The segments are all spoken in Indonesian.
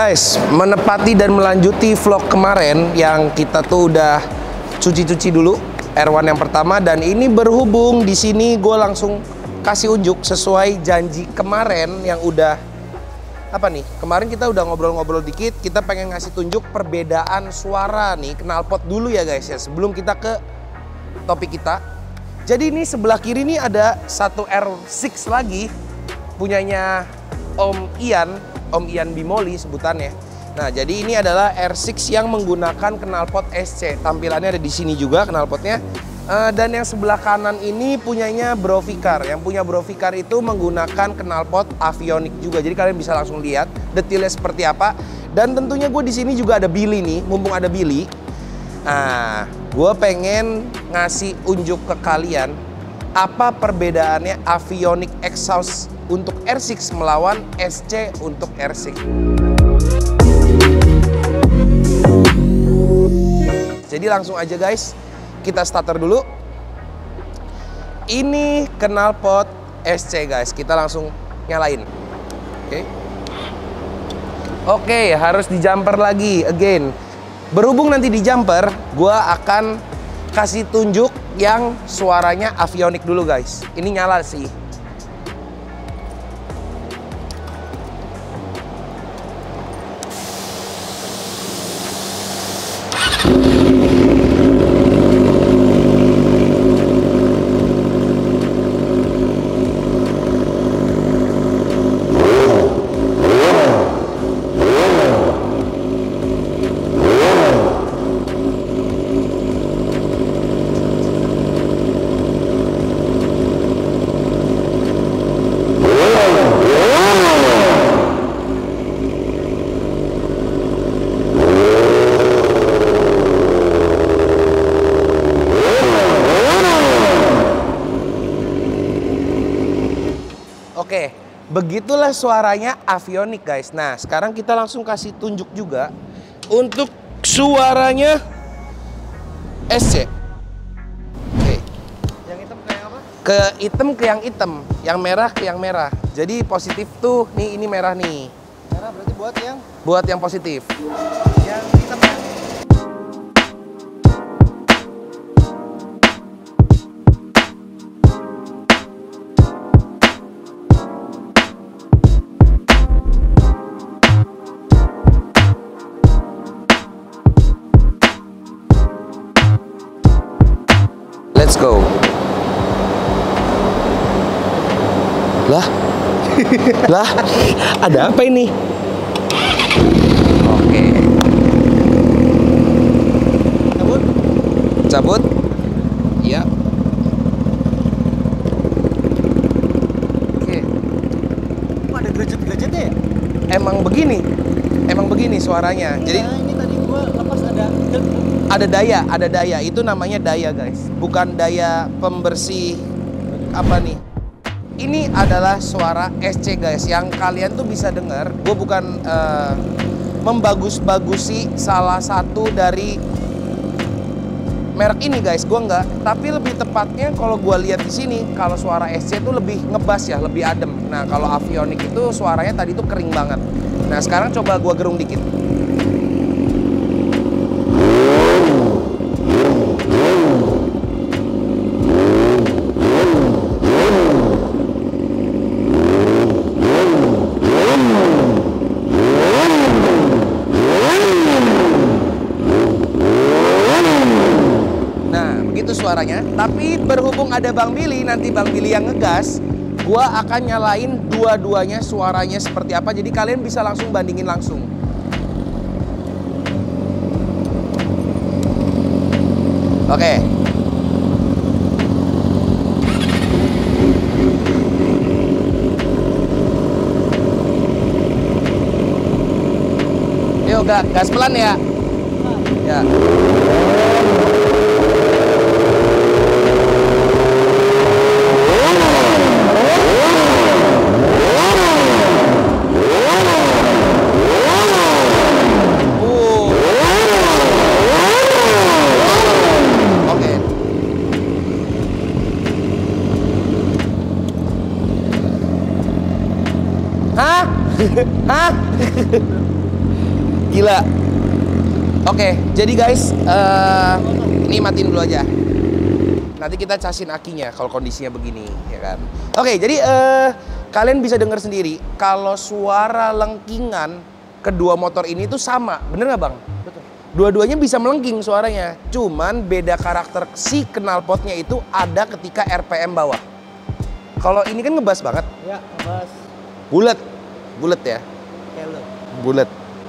guys, menepati dan melanjuti vlog kemarin yang kita tuh udah cuci-cuci dulu R1 yang pertama, dan ini berhubung di sini gue langsung kasih unjuk sesuai janji kemarin yang udah apa nih? Kemarin kita udah ngobrol-ngobrol dikit, kita pengen ngasih tunjuk perbedaan suara nih knalpot dulu ya guys ya, sebelum kita ke topik kita. Jadi ini sebelah kiri nih ada satu R6 lagi punyanya Om Ian Bimoli sebutannya. Nah, jadi ini adalah R6 yang menggunakan knalpot SC. Tampilannya ada di sini juga knalpotnya. Dan yang sebelah kanan ini punyanya Brovicar. Yang punya Brovicar itu menggunakan knalpot Avionics juga. Jadi kalian bisa langsung lihat detailnya seperti apa. Dan tentunya gue di sini juga ada Billy nih, mumpung ada Billy. Nah, gue pengen ngasih unjuk ke kalian apa perbedaannya Avionics exhaust untuk R6 melawan SC untuk R6. Jadi langsung aja guys, kita starter dulu. Ini knalpot SC guys, kita langsung nyalain. Oke, harus di jumper lagi again. Berhubung nanti di jumper, gua akan kasih tunjuk yang suaranya Avionics dulu guys. Ini nyala sih. Oke, begitulah suaranya Avionics guys. Nah, sekarang kita langsung kasih tunjuk juga untuk suaranya SC. Oke. Yang hitam ke yang apa? Ke hitam ke yang hitam, yang merah ke yang merah. Jadi positif tuh, nih ini merah nih. Merah berarti buat yang? Buat yang positif. Yang hitam ya? Let's go. Lah, lah, ada apa ini? Oke. Cabut? Cabut. Iya. Oke. Kok ada gerajet-gerajetnya ya? Emang begini suaranya. Enggak, Jadi ini tadi gua lepas ada daya, itu namanya daya guys, bukan daya pembersih apa nih. Ini adalah suara SC guys, yang kalian tuh bisa dengar. Gue bukan membagus-bagusi salah satu dari merek ini guys, gue enggak. Tapi lebih tepatnya kalau gue lihat di sini, kalau suara SC itu lebih ngebas ya, lebih adem. Nah kalau Avionics itu suaranya tadi tuh kering banget. Nah sekarang coba gue gerung dikit. Suaranya, tapi berhubung ada Bang Billy, nanti Bang Billy yang ngegas, gua akan nyalain dua-duanya suaranya seperti apa, jadi kalian bisa langsung bandingin langsung. Oke. Yuk, gas pelan ya. Ya. Hah? Gila. Oke, jadi guys, ini matiin dulu aja. Nanti kita casin akinya kalau kondisinya begini, ya kan. Oke, jadi kalian bisa dengar sendiri kalau suara lengkingan kedua motor ini tuh sama, bener nggak bang? Betul. Dua-duanya bisa melengking suaranya, cuman beda karakter si knalpotnya itu ada ketika RPM bawah. Kalau ini kan ngebas banget, Ya, Mas. bulet ya, Hello. bulet.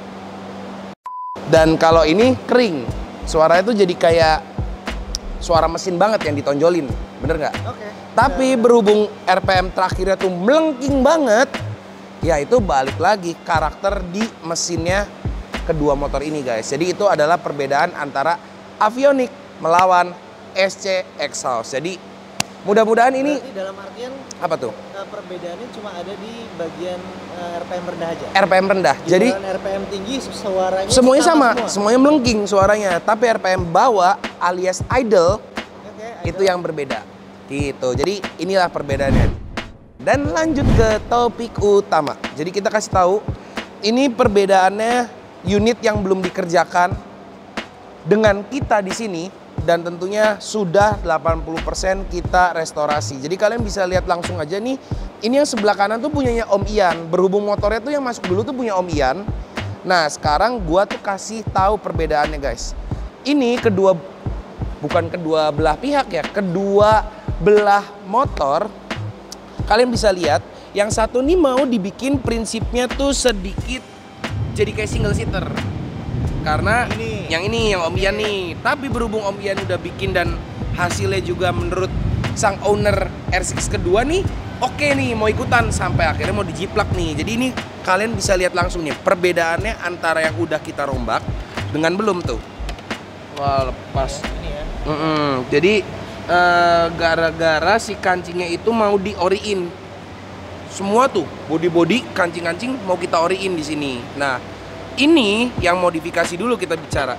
Dan kalau ini kering, suaranya tuh jadi kayak suara mesin banget yang ditonjolin, bener nggak? Oke. Tapi berhubung RPM terakhirnya tuh melengking banget, ya itu balik lagi karakter di mesinnya kedua motor ini guys. Jadi itu adalah perbedaan antara Avionics melawan SC Exhaust. Jadi mudah-mudahan ini Berarti dalam artian apa tuh? perbedaannya cuma ada di bagian RPM rendah aja. RPM rendah. Jadi Giliran RPM tinggi suaranya semuanya sama, semua. semuanya melengking suaranya. Tapi RPM bawah alias idle Oke, itu yang berbeda. Gitu. Jadi inilah perbedaannya. Dan lanjut ke topik utama. Jadi kita kasih tahu ini perbedaannya unit yang belum dikerjakan dengan kita di sini dan tentunya sudah 80% kita restorasi. Jadi kalian bisa lihat langsung aja nih. Ini yang sebelah kanan tuh punyanya Om Ian. Berhubung motornya tuh yang masuk dulu tuh punya Om Ian. Nah, sekarang gua tuh kasih tahu perbedaannya, guys. Ini bukan kedua belah pihak ya, kedua belah motor. Kalian bisa lihat, yang satu nih mau dibikin prinsipnya tuh sedikit jadi kayak single seater. Karena yang Om Ian nih. Tapi berhubung Om Ian udah bikin dan hasilnya juga menurut sang owner R6 kedua nih, oke nih mau ikutan sampai akhirnya mau dijiplak nih. Jadi ini kalian bisa lihat langsung nih perbedaannya antara yang udah kita rombak dengan belum tuh. Wah, lepas. Ini ya. Jadi gara-gara si kancingnya itu mau dioriin. Semua tuh body kancing-kancing mau kita oriin di sini. Nah, ini yang modifikasi dulu kita bicara.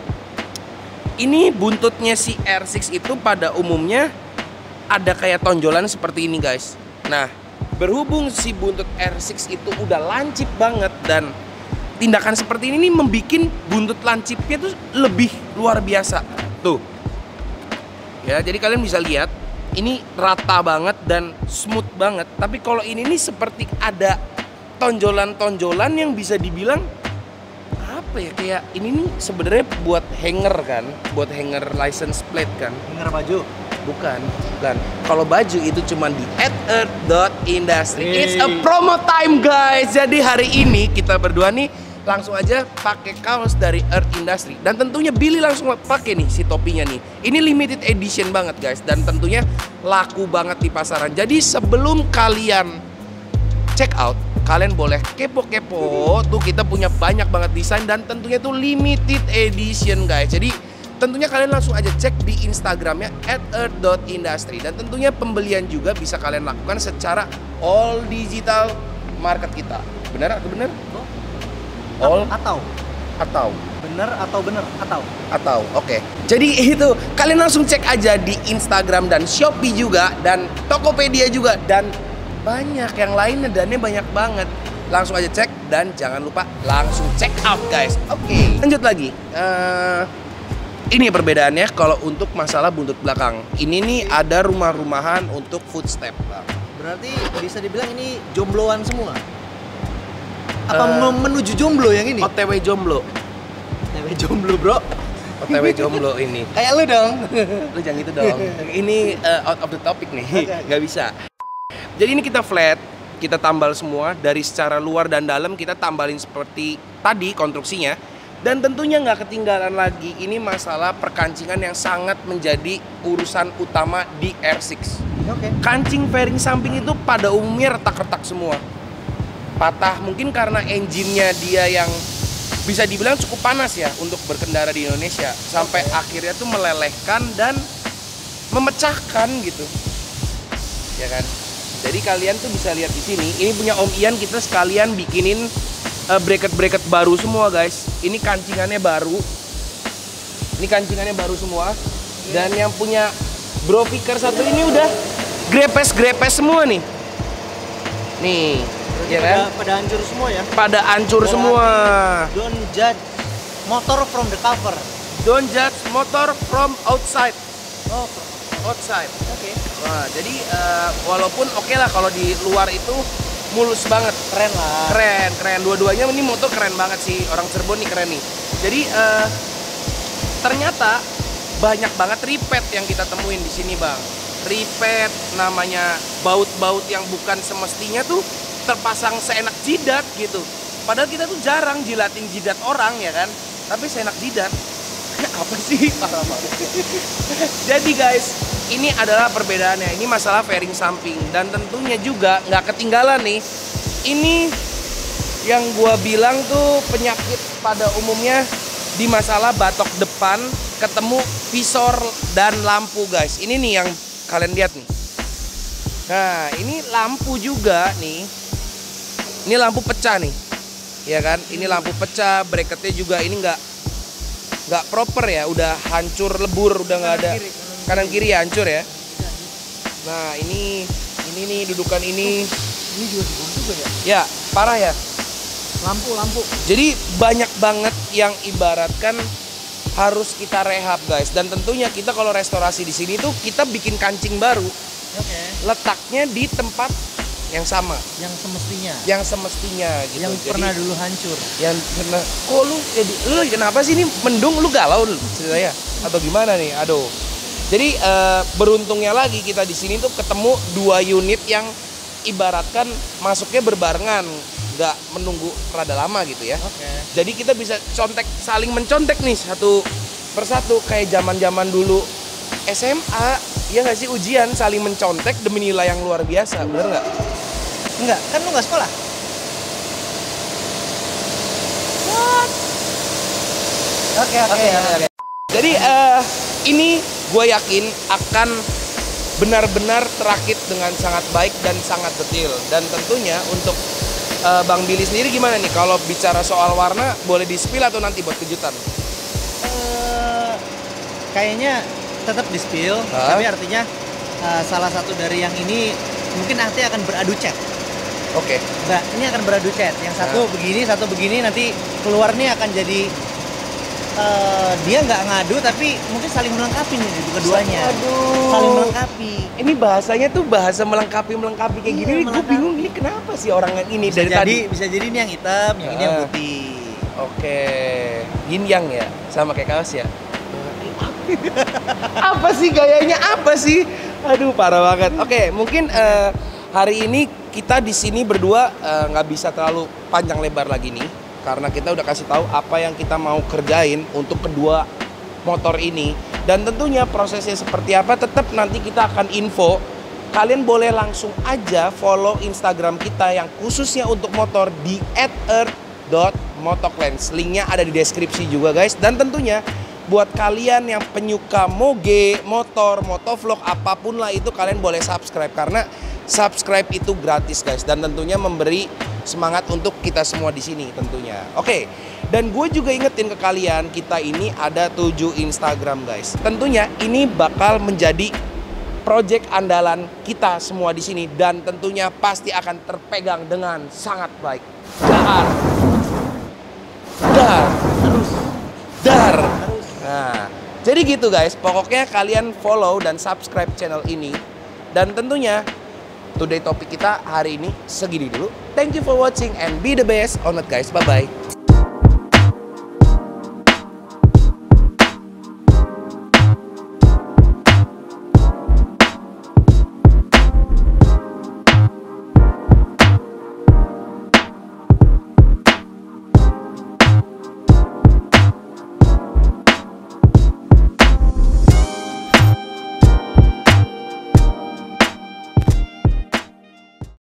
Ini buntutnya si R6 itu pada umumnya ada kayak tonjolan seperti ini guys. Nah, berhubung si buntut R6 itu udah lancip banget dan tindakan seperti ini nih membuat buntut lancipnya tuh lebih luar biasa. Tuh. Ya, jadi kalian bisa lihat ini rata banget dan smooth banget. Tapi kalau ini nih seperti ada tonjolan-tonjolan yang bisa dibilang apa ya, kayak ini nih sebenarnya buat hanger kan, buat hanger license plate kan. Dengar baju. Bukan. Kalau baju itu cuma di @earth.industry. It's a promo time guys. Jadi hari ini kita berdua nih langsung aja pakai kaos dari Earth Industry. Dan tentunya Billy langsung pakai nih si topinya nih. Ini limited edition banget guys. Dan tentunya laku banget di pasaran. Jadi sebelum kalian check out, kalian boleh kepo-kepo. Tuh kita punya banyak banget desain dan tentunya tuh limited edition guys. Jadi tentunya kalian langsung aja cek di Instagramnya @earth.industry. Dan tentunya pembelian juga bisa kalian lakukan secara all digital market kita. Benar atau benar? All atau bener atau oke. Jadi itu kalian langsung cek aja di Instagram dan Shopee juga dan Tokopedia juga dan banyak yang lainnya, dannya banyak banget. Langsung aja cek dan jangan lupa langsung check out guys. Oke. Lanjut lagi. Ini perbedaannya kalau untuk masalah buntut belakang. Ini nih ada rumah-rumahan untuk footstep. berarti bisa dibilang ini jombloan semua. Apa menuju jomblo yang ini? OTW jomblo. OTW jomblo bro. OTW jomblo ini. Kayak lu dong. Lu jangan gitu dong. Ini out of the topic nih. Nggak bisa. Jadi ini kita flat, kita tambal semua dari secara luar dan dalam kita tambalin seperti tadi konstruksinya. Dan tentunya nggak ketinggalan lagi ini masalah perkancingan yang sangat menjadi urusan utama di R6. Oke. Kancing fairing samping itu pada umumnya retak-retak semua. Patah mungkin karena engine-nya dia yang bisa dibilang cukup panas ya untuk berkendara di Indonesia. Sampai akhirnya tuh melelehkan dan memecahkan gitu. Ya kan? Jadi kalian tuh bisa lihat di sini, ini punya Om Ian, kita sekalian bikinin bracket-bracket baru semua guys. Ini kancingannya baru. Ini kancingannya baru semua. Dan yang punya Bro Picker satu ini udah grepes-grepes semua nih. Nih, ya kan? Pada hancur semua ya. Pada hancur semua. Don't judge motor from the cover. Don't judge motor from outside. Oh, Outside. oke. Nah, jadi walaupun oke lah kalau di luar itu mulus banget. Keren lah. Keren. Dua-duanya ini motor keren banget sih. Orang Cirebon nih keren nih. Jadi ternyata banyak banget ripet yang kita temuin di sini, Bang. Ripet namanya baut-baut yang bukan semestinya tuh terpasang seenak jidat gitu. Padahal kita tuh jarang jilatin jidat orang ya kan. Tapi seenak jidat. Apa sih? Parah banget. Jadi guys, ini adalah perbedaannya. Ini masalah fairing samping. Dan tentunya juga nggak ketinggalan nih. Ini yang gua bilang tuh penyakit pada umumnya di masalah batok depan ketemu visor dan lampu guys. Ini nih yang kalian lihat nih. Nah ini lampu juga nih. Ini lampu pecah nih. Ya kan? Ini lampu pecah, bracketnya juga ini nggak proper ya, udah hancur lebur, udah nggak ada kanan kiri hancur ya. Nah ini nih dudukan ini juga dibom juga ya? Ya parah ya. Lampu. Jadi banyak banget yang ibaratkan harus kita rehab guys. Dan tentunya kita kalau restorasi di sini tuh kita bikin kancing baru. Oke. Letaknya di tempat yang sama. Yang semestinya gitu. Yang jadi, pernah dulu hancur. Yang pernah. Kok lu jadi lu kenapa sih ini mendung, lu galau dulu ceritanya atau gimana nih? Aduh. Jadi beruntungnya lagi kita di sini tuh ketemu 2 unit yang ibaratkan masuknya berbarengan, nggak menunggu rada lama gitu ya. Oke. Jadi kita bisa saling mencontek nih satu persatu kayak zaman dulu SMA, ya nggak sih, ujian saling mencontek demi nilai yang luar biasa, bener nggak? Enggak, kan lu nggak sekolah. Oke. Jadi ini gue yakin akan benar-benar terakit dengan sangat baik dan sangat detail. Dan tentunya untuk Bang Billy sendiri gimana nih kalau bicara soal warna, boleh di-spill atau nanti buat kejutan? Kayaknya tetap di-spill, tapi artinya salah satu dari yang ini mungkin nanti akan beradu cat. Oke. Mbak, ini akan beradu cat. Yang satu begini, satu begini, nanti keluar nih akan jadi dia nggak ngadu tapi mungkin saling melengkapi nih keduanya. Saling melengkapi. Ini bahasanya tuh bahasa melengkapi kayak gini. Gue bingung ini kenapa sih orang ini Bisa dari jadi, tadi. bisa jadi ini yang hitam, yang ini yang putih. Oke. Yin yang ya, sama kayak kaos ya. Apa sih gayanya, apa sih? Aduh parah banget. Oke, mungkin hari ini kita di sini berdua nggak bisa terlalu panjang lebar lagi nih, karena kita udah kasih tahu apa yang kita mau kerjain untuk kedua motor ini. Dan tentunya prosesnya seperti apa tetap nanti kita akan info. Kalian boleh langsung aja follow Instagram kita yang khususnya untuk motor di @earth.motoclans. Linknya ada di deskripsi juga guys. Dan tentunya buat kalian yang penyuka moge, motor, motovlog, apapun lah itu, kalian boleh subscribe. Karena subscribe itu gratis guys. Dan tentunya memberi semangat untuk kita semua di sini tentunya. Oke. Dan gue juga ingetin ke kalian, kita ini ada 7 Instagram guys. Tentunya ini bakal menjadi project andalan kita semua di sini dan tentunya pasti akan terpegang dengan sangat baik. Dar. Nah, jadi gitu guys. Pokoknya kalian follow dan subscribe channel ini. Dan tentunya today topik kita hari ini segini dulu. Thank you for watching and be the best on it guys. Bye bye.